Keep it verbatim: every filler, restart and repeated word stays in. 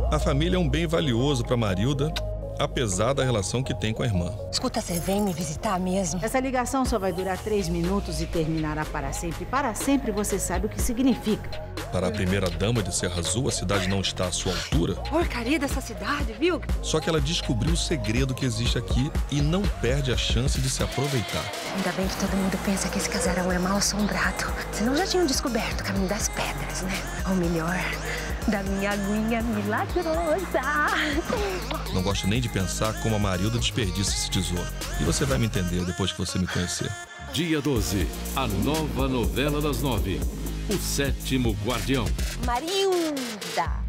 A família é um bem valioso para Marilda, apesar da relação que tem com a irmã. Escuta, você vem me visitar mesmo? Essa ligação só vai durar três minutos e terminará para sempre. Para sempre você sabe o que significa. Para a primeira-dama de Serra Azul, a cidade não está à sua altura. Porcaria dessa cidade, viu? Só que ela descobriu o segredo que existe aqui e não perde a chance de se aproveitar. Ainda bem que todo mundo pensa que esse casarão é mal assombrado. Senão já tinham descoberto o caminho das pedras, né? Ou melhor, da minha aguinha milagrosa. Não gosto nem de pensar como a Marilda desperdiça esse tesouro. E você vai me entender depois que você me conhecer. Dia doze, a nova novela das nove. O Sétimo Guardião. Marilda!